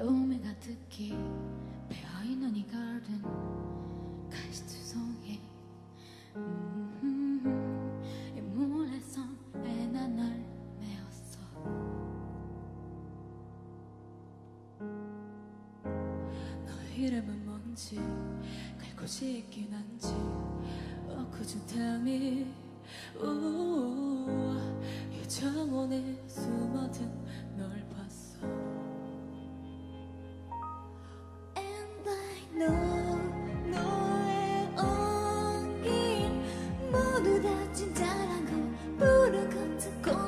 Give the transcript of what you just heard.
꿈에 가득히 배어있는 이 garden 가시투성해 이 물에선에 난 널 메웠어. 너의 이름은 뭔지 갈 곳이 있긴 한지 could you tell me 이 정원에 숨어든 널 봤어. And I know 너의 온기 모두 다 진짜란 거 부른 것 듣고